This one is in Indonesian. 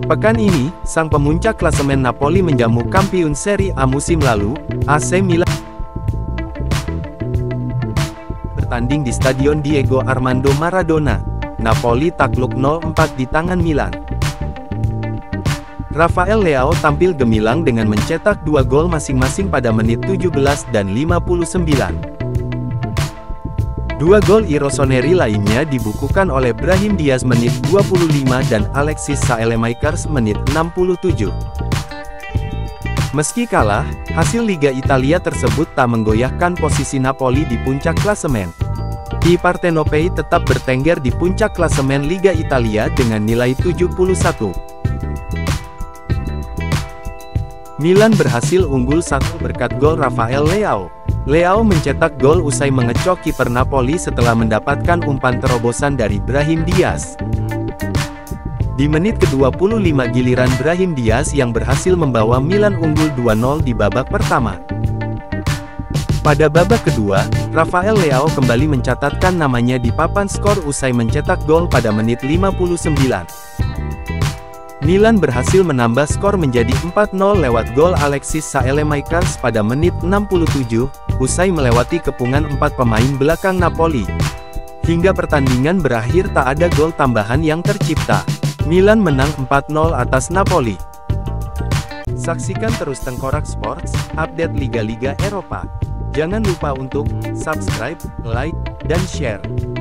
Pekan ini, sang pemuncak klasemen Napoli menjamu kampiun Serie A musim lalu, AC Milan. Bertanding di Stadion Diego Armando Maradona, Napoli takluk 0-4 di tangan Milan. Rafael Leao tampil gemilang dengan mencetak 2 gol masing-masing pada menit 17 dan 59. 2 gol Rossoneri lainnya dibukukan oleh Brahim Diaz menit 25 dan Alexis Saelemaekers menit 67. Meski kalah, hasil Liga Italia tersebut tak menggoyahkan posisi Napoli di puncak klasemen. I Partenopei tetap bertengger di puncak klasemen Liga Italia dengan nilai 71. Milan berhasil unggul 1 berkat gol Rafael Leao. Leao mencetak gol usai mengecok kiper Napoli setelah mendapatkan umpan terobosan dari Brahim Diaz. Di menit ke-25 giliran Brahim Diaz yang berhasil membawa Milan unggul 2-0 di babak pertama. Pada babak kedua, Rafael Leao kembali mencatatkan namanya di papan skor usai mencetak gol pada menit 59. Milan berhasil menambah skor menjadi 4-0 lewat gol Alexis Saelemaekers pada menit 67, usai melewati kepungan 4 pemain belakang Napoli. Hingga pertandingan berakhir tak ada gol tambahan yang tercipta. Milan menang 4-0 atas Napoli. Saksikan terus Tengkorak Sports, update Liga-Liga Eropa. Jangan lupa untuk subscribe, like, dan share.